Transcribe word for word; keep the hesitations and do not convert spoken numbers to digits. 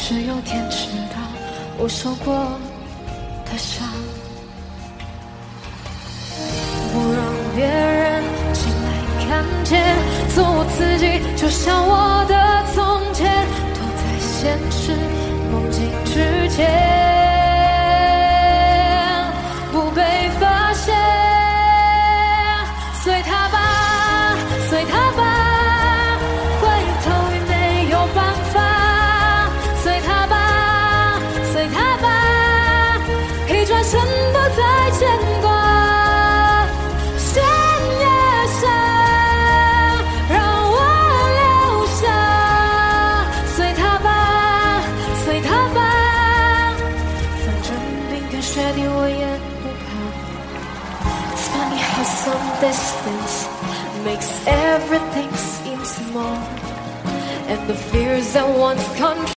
只有天知道我受过的伤。不让别人进来看见，做我自己，就像我的从前，躲在现实梦境之间，不被发现。随他吧，随他吧，回头也没有办法。随他吧，随他吧，一转身不再牵挂。深夜下，让我留下。随他吧，随他吧，反正冰天雪地我也不怕。It's funny how some distance makes everything seem small, and the fears that once controlled